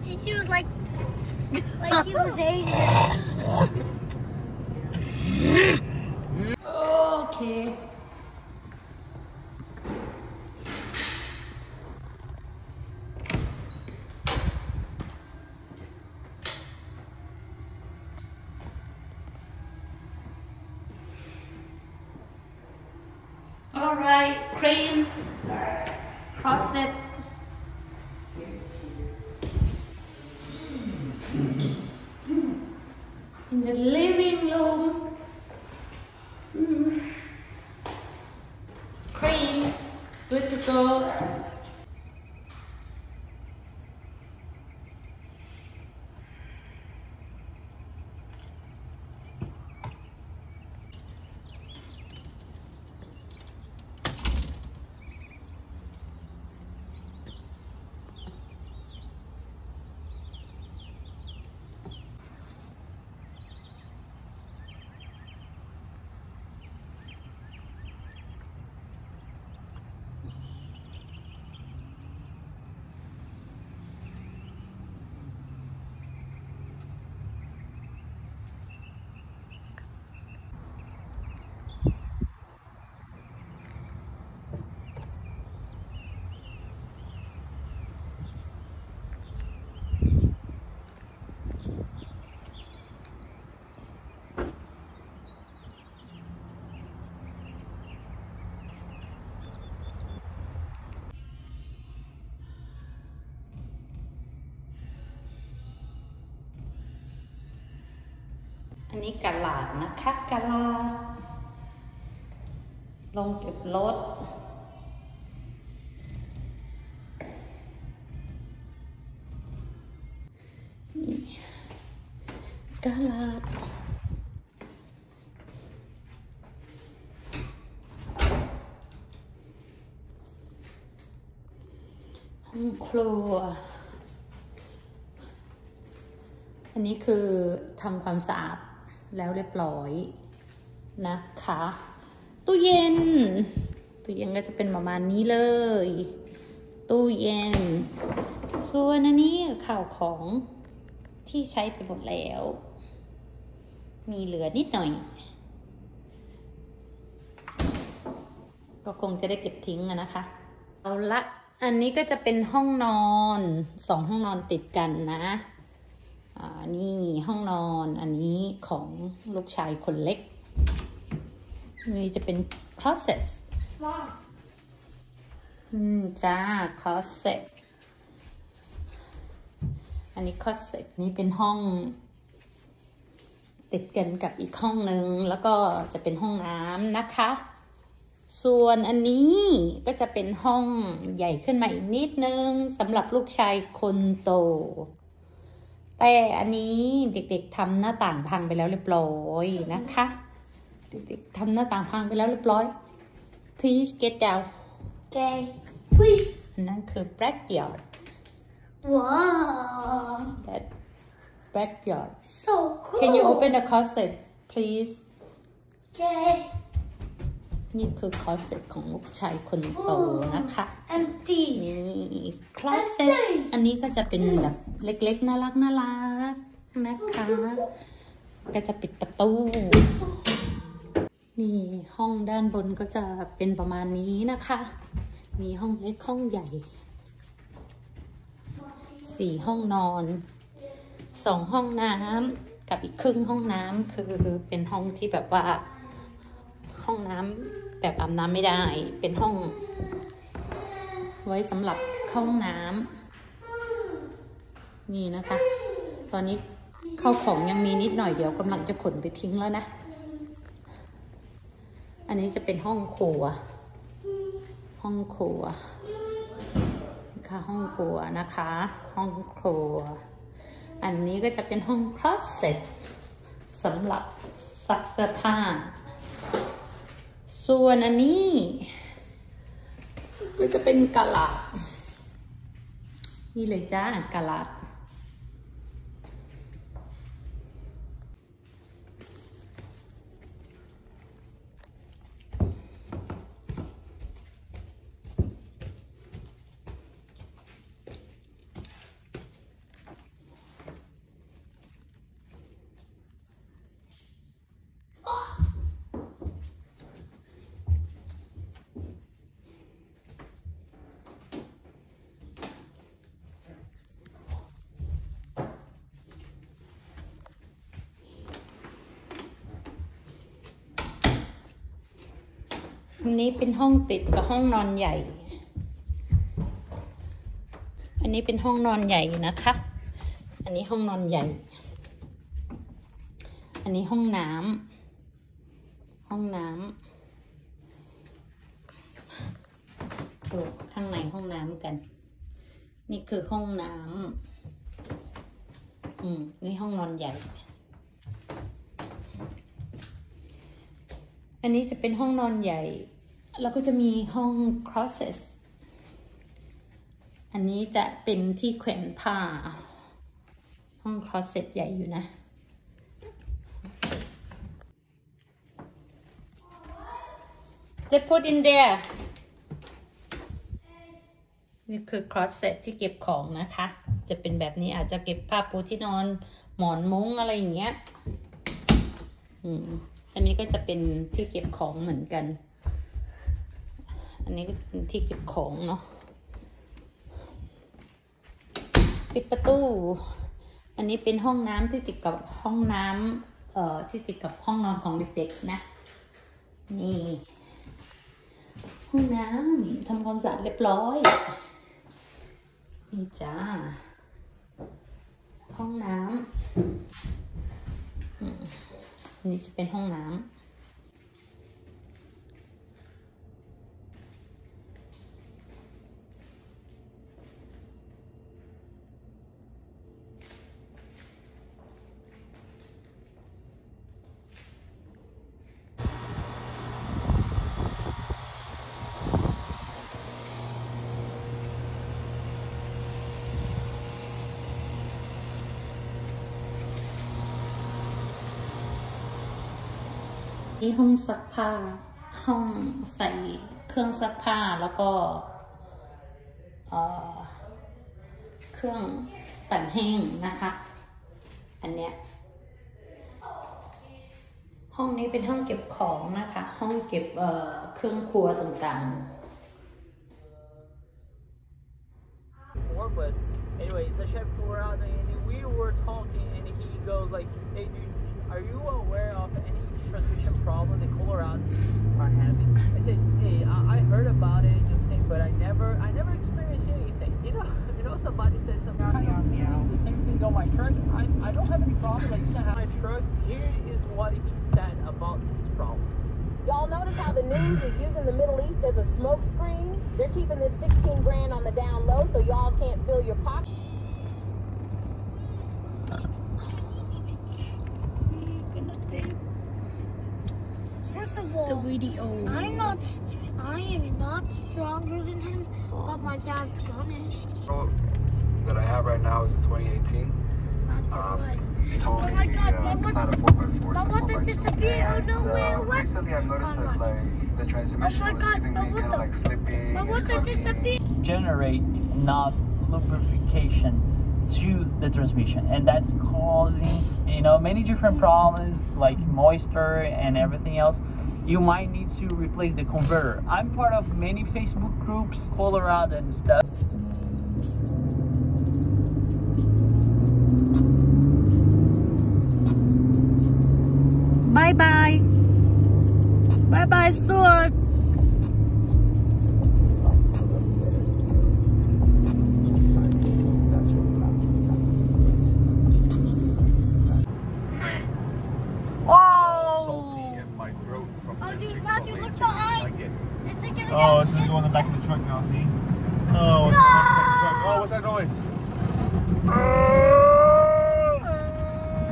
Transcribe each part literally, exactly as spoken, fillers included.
He was like, like he was angry. Okay. All right, cream, cross it. In the living room, cream, good to go.อันนี้กะลาดนะคะกะลาดลงเก็บรถนี่กะลาดห้องครัวอันนี้คือทำความสะอาดแล้วเรียบร้อยนะคะตู้เย็นตู้เย็นก็จะเป็นประมาณนี้เลยตู้เย็นส่วนอันนี้ข่าวของที่ใช้ไปหมดแล้วมีเหลือนิดหน่อยก็คงจะได้เก็บทิ้งอะนะคะเอาละอันนี้ก็จะเป็นห้องนอนสองห้องนอนติดกันนะอ่านี่ห้องนอนอันนี้ของลูกชายคนเล็กนี่จะเป็น closet ว้าวอืมจ้า closet อันนี้ closet นี่เป็นห้องติดกันกับอีกห้องนึงแล้วก็จะเป็นห้องน้ำนะคะส่วนอันนี้ก็จะเป็นห้องใหญ่ขึ้นมาอีกนิดนึงสำหรับลูกชายคนโตแต่อันนี้เด็กๆทำหน้าต่างพังไปแล้วเรียบร้อยนะคะเด็กๆทำหน้าต่างพังไปแล้วเรียบร้อย please get down Okay. Please. อันนั้นคือ backyard Wow. that backyard So cool. can you open the closet please Okay. นี่คือ closet ของลูกชายคนโตนะคะ Empty. นี่ closet อันนี้ก็จะเป็นแบบเล็กๆน่ารักน่ารักนะคะก็จะปิดประตูนี่ห้องด้านบนก็จะเป็นประมาณนี้นะคะมีห้องเล็กห้องใหญ่สี่ห้องนอนสองห้องน้ำกับอีกครึ่งห้องน้ำคือเป็นห้องที่แบบว่าห้องน้ำแบบอาบน้ำไม่ได้เป็นห้องไว้สำหรับเข้าห้องน้ำนี่นะคะตอนนี้เข้าของยังมีนิดหน่อยเดี๋ยวกำลังจะขนไปทิ้งแล้วนะอันนี้จะเป็นห้องครัวห้องครัวนี่ค่ะห้องครัวนะคะห้องครัวอันนี้ก็จะเป็นห้องคลอสเซ็ตสำหรับซักเสื้อผ้าส่วนอันนี้ก็จะเป็นกะลาดนี่เลยจ้ากะลาดอันนี้เป็นห้องติดกับห้องนอนใหญ่อันนี้เป็นห้องนอนใหญ่นะคะอันนี้ห้องนอนใหญ่อันนี้ห้องน้ำห้องน้ำดูข้างในห้องน้ำกันนี่คือห้องน้ำอืมนี่ห้องนอนใหญ่อันนี้จะเป็นห้องนอนใหญ่แล้วก็จะมีห้อง closet อันนี้จะเป็นที่แขวนผ้าห้อง closet ใหญ่อยู่นะJust put in there นี่คือ closet ที่เก็บของนะคะจะเป็นแบบนี้อาจจะเก็บผ้าปูที่นอนหมอนมุ้งอะไรอย่างเงี้ยอืมอันนี้ก็จะเป็นที่เก็บของเหมือนกันอันนี้ก็จะเป็นที่เก็บของเนาะปิดประตูอันนี้เป็นห้องน้ำที่ติดกับห้องน้ำเอ่อที่ติดกับห้องนอนของเด็กๆนะนี่ห้องน้ำทำความสะอาดเรียบร้อยนี่จ้าห้องน้ำนี่จะเป็นห้องน้ำที่ห้องซักผ้าห้องใส่เครื่องซักผ้าแล้วก็เครื่องปั่นแห้งนะคะอันเนี้ยห้องนี้เป็นห้องเก็บของนะคะห้องเก็บเอ่อเครื่องครัวต่างๆ But anyway, it's a chef pour out and we were talking and he goes like, hey dude, are you aware of any transmission problem the Coloradans are having? I said, hey, I, I heard about it, you know what I'm saying, but I never, I never experienced anything. You know, you know, somebody said something kind of the same thing on my truck. I, I don't have any problem. Like, you can have my truck. Here is what he said about his problem. Y'all notice how the news is using the Middle East as a smoke screen? They're keeping this sixteen grand on the down low so y'all can't fill your pocket. First of all, the video I'm not, I am not stronger than him, but my dad's gun is. That I have right now is a twenty eighteen. Um, he told Oh me my God, uh, my it's what- not a four by four, my it's a what four by did two. disappear out of And, nowhere? uh, What? recently I've noticed How that much? like the transmission Oh my was God, giving my me what kind of the- like slipping My and what did clunking. disappear? Generate not lubrication to the transmission, and that's causing, you know, many different problems like moisture and everything else. You might need to replace the converter. I'm part of many Facebook groups, Colorado and stuff. bye bye bye bye sword Oh, dude, Matthew, look behind. It's like gonna Oh, it's gonna go in the back of the truck now, see? Oh, what's, No! what's, the back of the truck? Oh, what's that noise?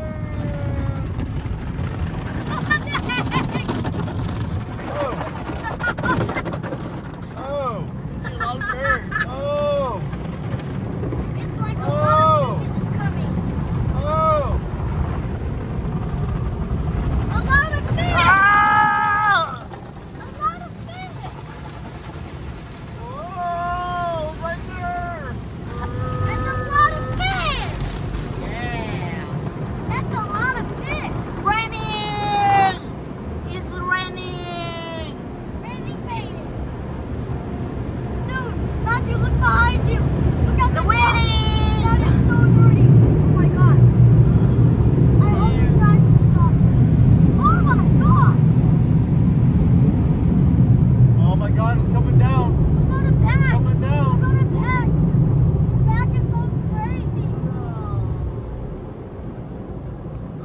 What the heck? Oh,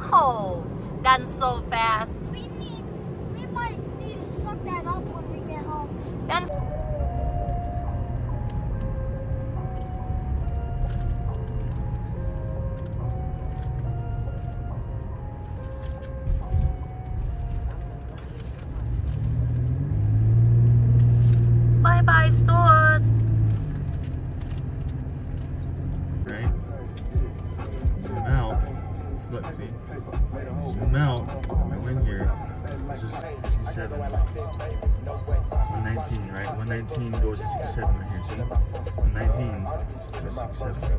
Oh, done so fast. We need, we might need to suck that up when we get home. Done. Bye bye stores. Right? Zoom out. Look, see? Zoom out. I went here. This is sixty-seven. one nineteen, right? one nineteen goes to sixty-seven right here, see? one nineteen goes to sixty-seven.